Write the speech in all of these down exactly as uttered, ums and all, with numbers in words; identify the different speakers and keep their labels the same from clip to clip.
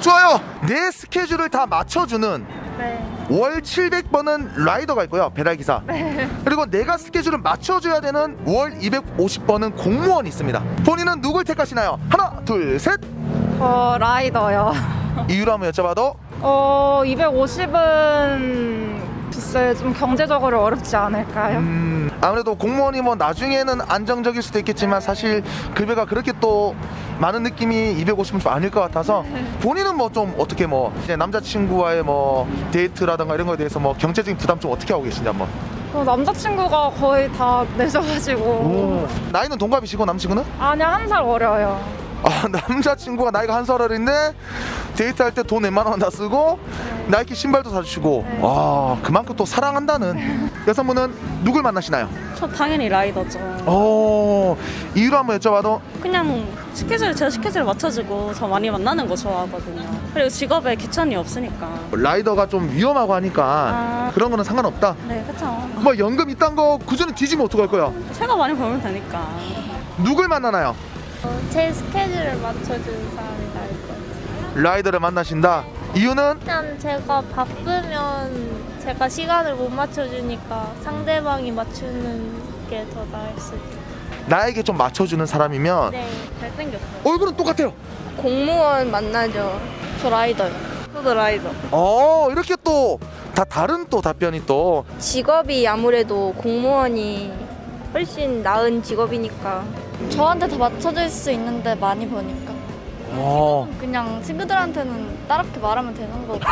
Speaker 1: 좋아요. 내 스케줄을 다 맞춰주는
Speaker 2: 네.
Speaker 1: 월 칠백 번은 라이더가 있고요, 배달기사.
Speaker 2: 네.
Speaker 1: 그리고 내가 스케줄을 맞춰줘야 되는 월 이백오십 번은 공무원이 있습니다. 본인은 누굴 택하시나요? 하나 둘 셋.
Speaker 2: 어 라이더요.
Speaker 1: 이유를 한번 여쭤봐도
Speaker 2: 어 이백오십은 글쎄 좀 경제적으로 어렵지 않을까요?
Speaker 1: 음, 아무래도 공무원이 뭐 나중에는 안정적일 수도 있겠지만 사실 급여가 그렇게 또 많은 느낌이 이백오십은 좀 아닐 것 같아서 본인은 뭐 좀 어떻게 뭐 이제 남자친구와의 뭐 데이트라든가 이런 거에 대해서 뭐 경제적인 부담 좀 어떻게 하고 계신지 한번.
Speaker 2: 어, 남자친구가 거의 다 내셔가지고.
Speaker 1: 오, 나이는 동갑이시고 남친구는?
Speaker 2: 아니야, 한 살 어려요.
Speaker 1: 아, 남자친구가 나이가 한 살 어린데 데이트할 때 돈 웬만한 원 다 쓰고 네. 나이키 신발도 사주시고 네. 와, 그만큼 또 사랑한다는. 네. 여성분은 누굴 만나시나요?
Speaker 3: 저 당연히 라이더죠.
Speaker 1: 어, 이유를 한번 여쭤봐도
Speaker 3: 그냥 스케줄, 제 스케줄을 맞춰주고 저 많이 만나는 거 좋아하거든요. 그리고 직업에 귀천이 없으니까.
Speaker 1: 라이더가 좀 위험하고 하니까
Speaker 3: 아...
Speaker 1: 그런 거는 상관없다?
Speaker 3: 네, 그쵸.
Speaker 1: 뭐 연금 이딴 거 그전에 뒤지면 어떡할 거야?
Speaker 3: 제가 많이 벌면 되니까.
Speaker 1: 누굴 만나나요?
Speaker 4: 어, 제 스케줄을 맞춰주는 사람이 나을 것 같아요.
Speaker 1: 라이더를 만나신다. 이유는?
Speaker 4: 그냥 제가 바쁘면 제가 시간을 못 맞춰주니까 상대방이 맞추는 게 더 나을 수도 있어요.
Speaker 1: 나에게 좀 맞춰주는 사람이면?
Speaker 4: 네, 잘생겼어요.
Speaker 1: 얼굴은 똑같아요.
Speaker 4: 공무원 만나죠. 저 라이더요.
Speaker 3: 저도 라이더.
Speaker 1: 어, 이렇게 또 다 다른 또 답변이 또.
Speaker 4: 직업이 아무래도 공무원이 훨씬 나은 직업이니까
Speaker 5: 저한테 더 맞춰줄 수 있는데 많이 버니까.
Speaker 1: 어.
Speaker 5: 그냥 친구들한테는 따갑게 말하면 되는 거고.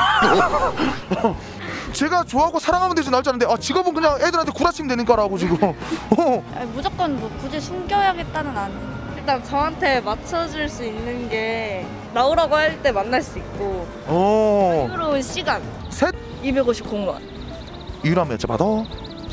Speaker 1: 제가 좋아하고 사랑하면 되지 나올 줄 알았는데 아, 직업은 그냥 애들한테 구라치면 되니까라고 지금. 어.
Speaker 5: 아니, 무조건 뭐 굳이 숨겨야겠다는 아니에요.
Speaker 3: 일단 저한테 맞춰줄 수 있는 게 나오라고 할 때 만날 수 있고
Speaker 1: 어.
Speaker 3: 자유로운 시간.
Speaker 1: 셋.
Speaker 3: 이백오십 공무원.
Speaker 1: 이유를 한번 여쭤봐도?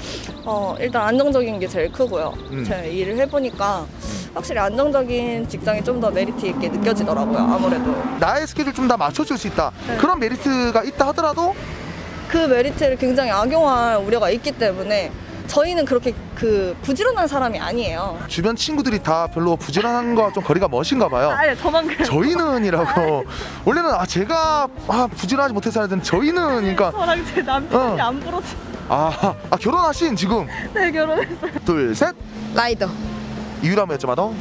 Speaker 3: 어, 일단 안정적인 게 제일 크고요.
Speaker 1: 음.
Speaker 3: 제가 일을 해보니까 확실히 안정적인 직장이 좀 더 메리트 있게 느껴지더라고요. 아무래도
Speaker 1: 나의 스케줄 좀 다 맞춰줄 수 있다.
Speaker 3: 네.
Speaker 1: 그런 메리트가 있다 하더라도
Speaker 3: 그 메리트를 굉장히 악용할 우려가 있기 때문에 저희는 그렇게 그 부지런한 사람이 아니에요.
Speaker 1: 주변 친구들이 다 별로 부지런한 거와 좀 거리가 멋인가 봐요.
Speaker 3: 아니, 저만 그래요.
Speaker 1: 저희는이라고. 원래는 아 제가 아 부지런하지 못해서 하는 저희는 그러니까
Speaker 3: 저랑 제 남편이
Speaker 1: 어.
Speaker 3: 안 부러져.
Speaker 1: 아, 아 결혼하신 지금?
Speaker 3: 네, 결혼했어요.
Speaker 1: 둘 셋.
Speaker 6: 라이더.
Speaker 1: 이유를 한번 여쭤봐도?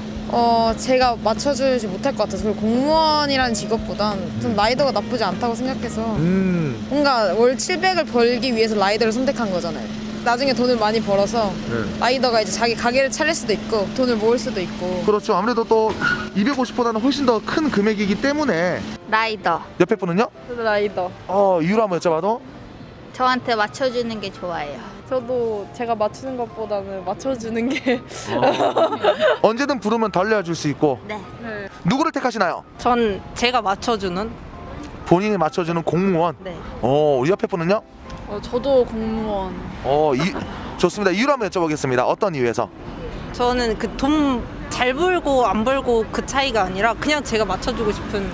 Speaker 6: 어 제가 맞춰주지 못할 것 같아서. 그리고 공무원이라는 직업보단 좀 라이더가 나쁘지 않다고 생각해서
Speaker 1: 음.
Speaker 6: 뭔가 월 칠백을 벌기 위해서 라이더를 선택한 거잖아요. 나중에 돈을 많이 벌어서
Speaker 1: 네.
Speaker 6: 라이더가 이제 자기 가게를 차릴 수도 있고 돈을 모을 수도 있고.
Speaker 1: 그렇죠. 아무래도 또 이백오십보다는 훨씬 더 큰 금액이기 때문에.
Speaker 4: 라이더.
Speaker 1: 옆에 분은요?
Speaker 3: 저도 라이더.
Speaker 1: 어, 이유를 한번 여쭤봐도?
Speaker 4: 저한테 맞춰주는 게 좋아요.
Speaker 3: 저도 제가 맞추는 것보다는 맞춰주는 게.
Speaker 1: 어. 언제든 부르면 달려줄 수 있고.
Speaker 4: 네.
Speaker 3: 네.
Speaker 1: 누구를 택하시나요?
Speaker 7: 전 제가 맞춰주는.
Speaker 1: 본인이 맞춰주는 공무원.
Speaker 7: 네.
Speaker 1: 어, 우리 옆에 분은요?
Speaker 2: 어, 저도 공무원.
Speaker 1: 어, 이, 좋습니다. 이유를 한번 여쭤보겠습니다. 어떤 이유에서?
Speaker 7: 저는 그 돈 잘 벌고 안 벌고 그 차이가 아니라 그냥 제가 맞춰주고 싶은.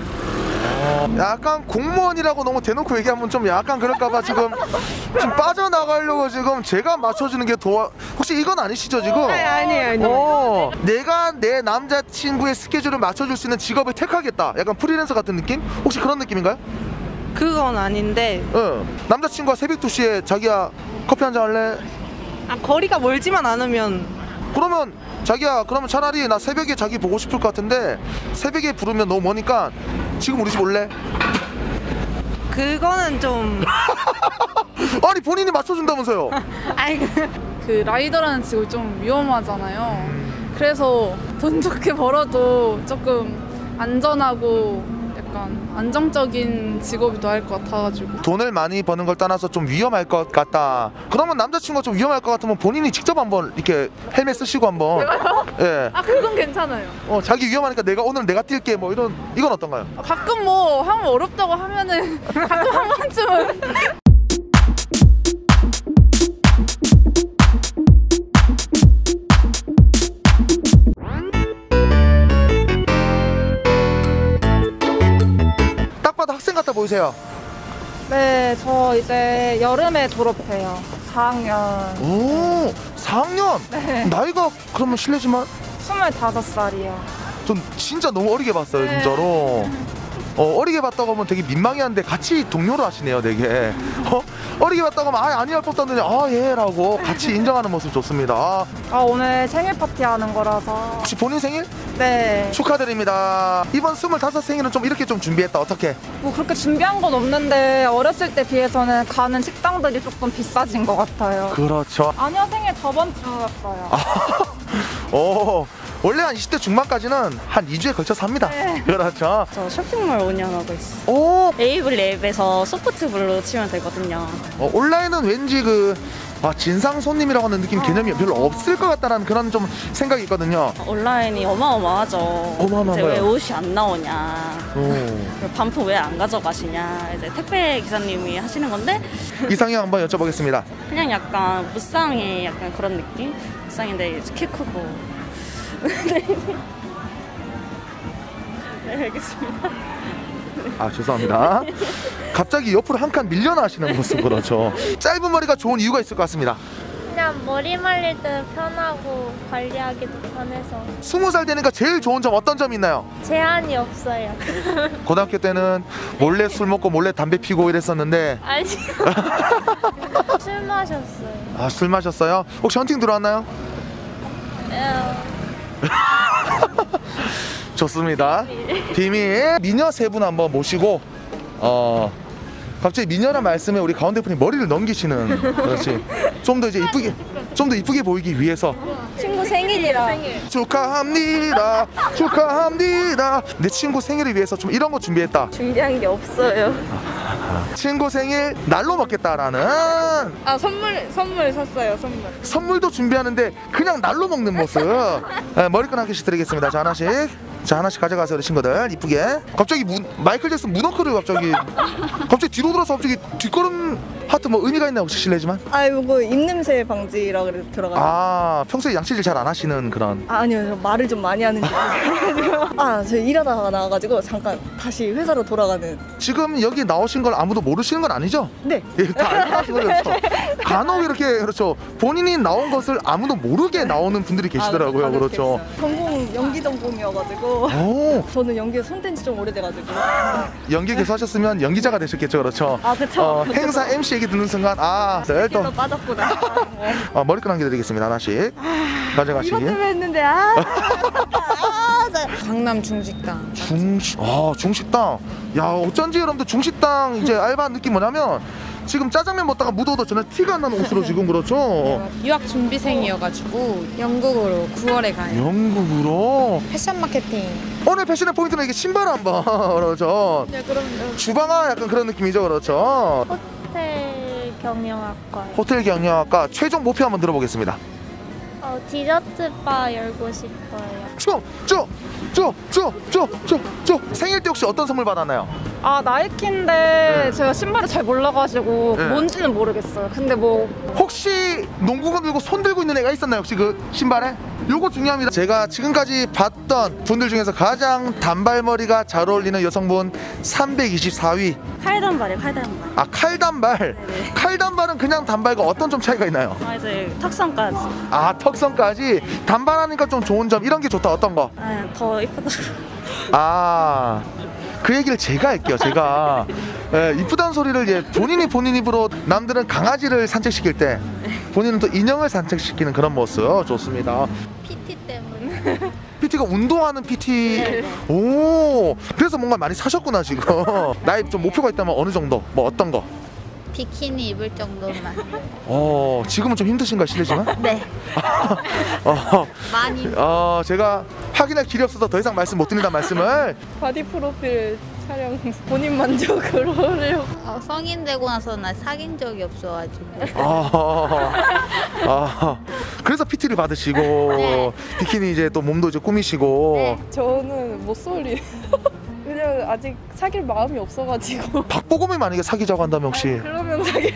Speaker 1: 어, 약간 공무원이라고 너무 대놓고 얘기하면 좀 약간 그럴까봐 지금 좀 빠져나가려고 지금 제가 맞춰주는 게 도와. 혹시 이건 아니시죠 지금?
Speaker 3: 아니, 아니에요, 아니에요.
Speaker 1: 어, 내가 내 남자친구의 스케줄을 맞춰줄 수 있는 직업을 택하겠다. 약간 프리랜서 같은 느낌? 혹시 그런 느낌인가요?
Speaker 7: 그건 아닌데.
Speaker 1: 응. 남자친구가 새벽 두 시에 자기야 커피 한잔 할래?
Speaker 7: 아, 거리가 멀지만 않으면.
Speaker 1: 그러면 자기야 그러면 차라리 나 새벽에 자기 보고 싶을 것 같은데 새벽에 부르면 너무 머니까 지금 우리 집 올래?
Speaker 7: 그거는 좀.
Speaker 1: 아니 본인이 맞춰준다면서요.
Speaker 7: 아이,
Speaker 2: 그 라이더라는 직업이 좀 위험하잖아요. 그래서 돈 좋게 벌어도 조금 안전하고 약간 안정적인 직업이 더 할 것 같아가지고.
Speaker 1: 돈을 많이 버는 걸 떠나서 좀 위험할 것 같다. 그러면 남자친구가 좀 위험할 것 같으면 본인이 직접 한번 이렇게 헬멧 쓰시고 한번.
Speaker 2: 제가요?
Speaker 1: 예.
Speaker 2: 아, 그건 괜찮아요.
Speaker 1: 어, 자기 위험하니까 내가 오늘 내가 뛸게 뭐 이런. 이건 어떤가요?
Speaker 2: 가끔 뭐 하면 어렵다고 하면은 가끔 한 번쯤은.
Speaker 1: 딱 봐도 학생 같아 보이세요.
Speaker 2: 네, 저 이제 여름에 졸업해요. 사 학년.
Speaker 1: 오, 사 학년?
Speaker 2: 네.
Speaker 1: 나이가 그러면 실례지만
Speaker 2: 스물다섯 살이요.
Speaker 1: 전 진짜 너무 어리게 봤어요.
Speaker 2: 네.
Speaker 1: 진짜로. 어, 어리게 봤다고 하면 되게 민망해하는데 같이 동료를 하시네요, 되게. 어? 어리게 봤다고 하면 아, 아니할 법도 없는데 아, 예 라고 같이 인정하는 모습 좋습니다.
Speaker 8: 아, 오늘 생일 파티 하는 거라서.
Speaker 1: 혹시 본인 생일?
Speaker 8: 네.
Speaker 1: 축하드립니다. 이번 스물다섯 생일은 좀 이렇게 좀 준비했다. 어떻게?
Speaker 8: 뭐 그렇게 준비한 건 없는데 어렸을 때 비해서는 가는 식당들이 조금 비싸진 것 같아요.
Speaker 1: 그렇죠.
Speaker 8: 아니요, 생일 저번 주였어요.
Speaker 1: 오, 원래 한 이십 대 중반까지는 한 이 주에 걸쳐서 합니다.
Speaker 8: 네.
Speaker 1: 그렇죠.
Speaker 9: 저 쇼핑몰 운영하고 있어요.
Speaker 1: 오,
Speaker 9: 에이블 앱에서 소프트블로 치면 되거든요.
Speaker 1: 어, 온라인은 왠지 그 아, 진상 손님이라고 하는 느낌 개념이 별로 없을 것 같다는 그런 좀 생각이 있거든요.
Speaker 9: 온라인이 어마어마하죠.
Speaker 1: 어마어마해요.
Speaker 9: 이제 왜 옷이 안 나오냐,
Speaker 1: 오.
Speaker 9: 반품 왜 안 가져가시냐, 이제 택배 기사님이 하시는 건데
Speaker 1: 이상형 한번 여쭤보겠습니다.
Speaker 9: 그냥 약간 무쌍의 약간 그런 느낌? 무쌍인데 키 크고. 네, 알겠습니다.
Speaker 1: 아, 죄송합니다. 갑자기 옆으로 한 칸 밀려나시는 모습 그렇죠. 짧은 머리가 좋은 이유가 있을 것 같습니다.
Speaker 4: 그냥 머리 말릴 때 편하고 관리하기도 편해서
Speaker 1: 스무 살 되니까 제일 좋은 점 어떤 점이 있나요?
Speaker 4: 제한이 없어요.
Speaker 1: 고등학교 때는 몰래 술 먹고 몰래 담배 피고 이랬었는데
Speaker 4: 아니 술 마셨어요.
Speaker 1: 아, 술 마셨어요? 혹시 헌팅 들어왔나요? 좋습니다. 비밀. 미녀 세 분 한번 모시고 어 갑자기 미녀란 말씀에 우리 가운데 분이 머리를 넘기시는. 그렇지. 좀 더 이제 이쁘게 좀 더 이쁘게 보이기 위해서
Speaker 3: 친구 생일이라.
Speaker 1: 축하합니다. 축하합니다. 내 친구 생일을 위해서 좀 이런 거 준비했다.
Speaker 3: 준비한 게 없어요.
Speaker 1: 친구 생일 날로 먹겠다라는
Speaker 2: 아, 선물 선물 샀어요. 선물.
Speaker 1: 선물도 준비하는데 그냥 날로 먹는 모습. 네, 머리끈 한 개씩 드리겠습니다. 자, 하나씩. 자, 하나씩 가져가세요, 우리 친구들. 이쁘게. 갑자기 문, 마이클 잭슨 문워크를 갑자기 갑자기 뒤로 돌아서 갑자기 뒷걸음 하트 뭐 의미가 있나요, 혹시 실례지만?
Speaker 3: 아이고, 뭐 입냄새 방지라 그래서 들어가요.
Speaker 1: 아, 평소에 양치질 잘 안 하시는 그런.
Speaker 3: 아, 아니요, 저 말을 좀 많이 하는 줄 알고. 아, 저 일하다가 나와가지고 잠깐 다시 회사로 돌아가는.
Speaker 1: 지금 여기 나오신 걸 아무도 모르시는 건 아니죠?
Speaker 3: 네.
Speaker 1: 예, 다 알고 하시는 거죠. 간혹 이렇게 그렇죠. 본인이 나온 것을 아무도 모르게 나오는 분들이 계시더라고요.
Speaker 3: 아,
Speaker 1: 그렇죠.
Speaker 3: 전공 연기 전공이어가지고.
Speaker 1: 오,
Speaker 3: 저는 연기에 손댄 지 좀 오래돼가지고.
Speaker 1: 연기 계속 하셨으면 연기자가 되셨겠죠, 그렇죠?
Speaker 3: 아, 그쵸.
Speaker 1: 어, 행사 엠씨 얘기 듣는 순간 아, 네, 또
Speaker 3: 또 빠졌구나.
Speaker 1: 어, 머리끈 한 개 드리겠습니다. 하나씩 가져가시기.
Speaker 3: 이것 때문에 했는데 아.
Speaker 6: 강남 중식당.
Speaker 1: 중식, 아, 중식당. 야, 어쩐지 여러분들 중식당 이제 알바 느낌 뭐냐면 지금 짜장면 먹다가 묻어도 전혀 티가 안 나는 옷으로 지금 그렇죠.
Speaker 6: 유학 준비생이어가지고 영국으로 구월에 가요.
Speaker 1: 영국으로.
Speaker 6: 패션 마케팅.
Speaker 1: 오늘 패션의 포인트는 이게 신발 한번 그렇죠.
Speaker 2: 네, 그럼요.
Speaker 1: 주방아 약간 그런 느낌이죠, 그렇죠.
Speaker 4: 호텔 경영학과.
Speaker 1: 호텔 경영학과 최종 목표 한번 들어보겠습니다.
Speaker 4: 어, 디저트 바 열고 싶어요.
Speaker 1: 쭉, 쭉, 쭉, 쭉, 쭉, 쭉, 쭉. 생일 때 혹시 어떤 선물 받았나요?
Speaker 8: 아, 나이키인데
Speaker 1: 네.
Speaker 8: 제가 신발을 잘 몰라가지고
Speaker 1: 네.
Speaker 8: 뭔지는 모르겠어요. 근데 뭐
Speaker 1: 혹시 농구공 들고 손 들고 있는 애가 있었나요, 혹시 그 신발에? 요거 중요합니다. 제가 지금까지 봤던 분들 중에서 가장 단발머리가 잘 어울리는 여성분 삼백이십사 위.
Speaker 9: 칼단발이에요, 칼단발.
Speaker 1: 아, 칼단발.
Speaker 9: 네네.
Speaker 1: 칼단발은 그냥 단발과 어떤 좀 차이가 있나요?
Speaker 9: 아, 이제 턱선까지.
Speaker 1: 아, 턱선까지. 단발하니까 좀 좋은 점 이런 게 좋다. 어떤 거?
Speaker 9: 아, 더 이쁘다.
Speaker 1: 아, 그 얘기를 제가 할게요. 제가 예, 이쁘다는 소리를 이제 본인이 본인 입으로. 남들은 강아지를 산책시킬 때 본인은 또 인형을 산책시키는 그런 모습 좋습니다.
Speaker 4: 피티 때문에.
Speaker 1: 피티가 운동하는 피티.
Speaker 4: 네.
Speaker 1: 오, 그래서 뭔가 많이 사셨구나 지금. 나의 좀 목표가 있다면 어느 정도? 뭐 어떤 거?
Speaker 4: 비키니 입을 정도만.
Speaker 1: 어, 지금은 좀 힘드신가 실례지만.
Speaker 4: 네.
Speaker 1: 어,
Speaker 4: 많이.
Speaker 1: 어, 제가 확인할 길이 없어서 더 이상 말씀 못 드린다는 말씀을.
Speaker 2: 바디 프로필 촬영 본인 만족으로 하려고.
Speaker 4: 어, 성인 되고 나서 나 사귄 적이 없어가지고.
Speaker 1: 아, 아, 그래서 피티를 받으시고
Speaker 4: 네.
Speaker 1: 비키니 이제 또 몸도 이제 꾸미시고.
Speaker 2: 네. 저는 모쏠이. 그냥 아직 사귈 마음이 없어가지고.
Speaker 1: 박보검이 만약에 사귀자고 한다면 혹시?
Speaker 2: 그러면 사귀.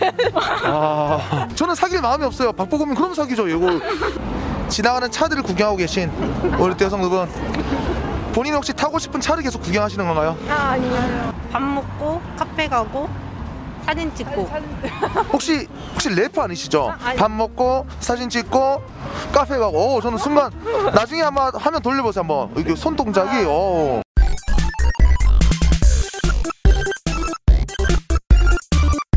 Speaker 1: 아, 저는 사귈 마음이 없어요. 박보검이 그럼 사귀죠. 이거 지나가는 차들을 구경하고 계신 우리 또 여성분, 본인이 혹시 타고 싶은 차를 계속 구경하시는 건가요?
Speaker 8: 아, 아니에요.
Speaker 7: 밥 먹고 카페 가고 사진 찍고.
Speaker 1: 혹시 혹시 래퍼 아니시죠? 밥 먹고 사진 찍고 카페 가고. 오, 저는 순간 나중에 한번 화면 돌려보세요. 한번 이게 손 동작이. 오.